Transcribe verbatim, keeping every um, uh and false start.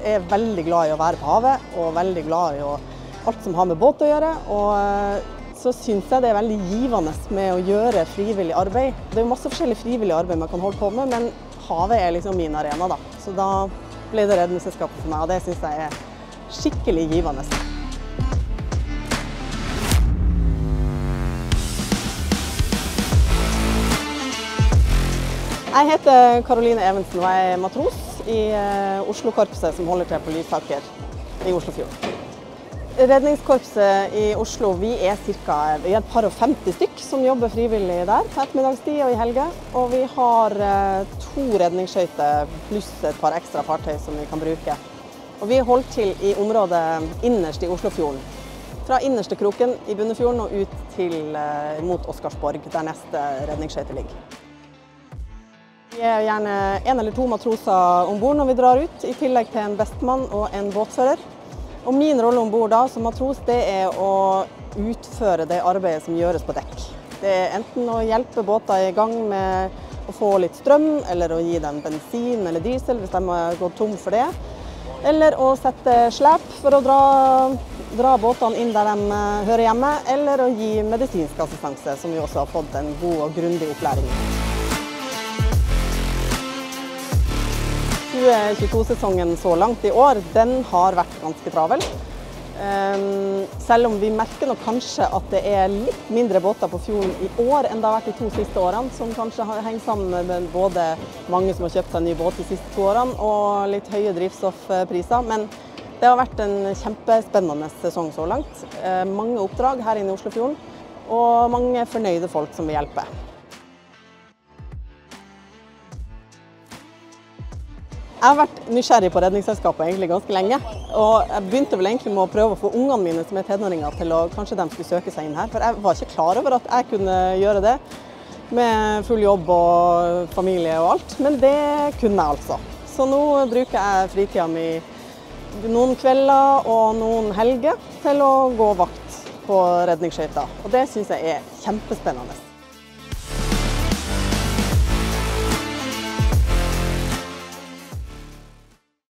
er veldig glad i å være på havet, og veldig glad i å, alt som har med båt å gjøre. Og så synes jeg det er veldig givende med å gjøre frivillig arbeid. Det er jo masse forskjellig frivillig arbeid man kan holde på med, men havet er liksom min arena da. Så da ble det Redningsselskapet for meg, og det synes jeg er skikkelig givende. Jeg heter Karoline Evensen, og jeg er matros i Oslo-korpset som holder til på Lysaker i Oslofjorden. Redningskorpset i Oslo, vi er cirka, vi er et par og femti stykk som jobber frivillig der på ettermiddagstid og i helger. Og vi har to redningsskøyter pluss et par ekstra fartøy som vi kan bruke. Og vi holder til i området innerst i Oslofjorden. Fra innerste kroken i Bunnefjorden og ut til mot Oscarsborg, der neste redningsskøyte ligger. Vi er gjerne en eller to matroser ombord når vi drar ut, i tillegg til en bestmann og en båtfører. Og min rolle ombord da, som matros, det er å utføre det arbeidet som gjøres på dekk. Det er enten å hjelpe båter i gang med å få litt strøm, eller å gi dem bensin eller diesel hvis de har gått tom for det. Eller å sette slep for å dra, dra båtene inn der de hører hjemme, eller å gi medisinsk assistanse, som vi også har fått en god og grundig opplæring i. tjue tjueto-sesongen så langt i år, den har vært ganske travel. Selv om vi merker nok kanskje at det er litt mindre båter på fjorden i år enn det har vært de to siste årene, som kanskje henger sammen med både mange som har kjøpt seg en ny båt de siste to årene, og litt høye drivstoffpriser. Men det har vært en kjempespennende sesong så langt. Mange oppdrag her inne i Oslofjorden, og mange fornøyde folk som vil hjelpe. Jeg har vært nysgjerrig på Redningsselskapet egentlig ganske lenge, og jeg begynte vel egentlig med å prøve å få ungene mine som er tenåringer til å kanskje de skulle søke seg inn her, for jeg var ikke klar over at jeg kunne gjøre det med full jobb og familie og alt, men det kunne jeg altså. Så nå bruker jeg fritida mi noen kvelder og noen helger til å gå vakt på redningsskøyter, og det synes jeg er kjempespennende.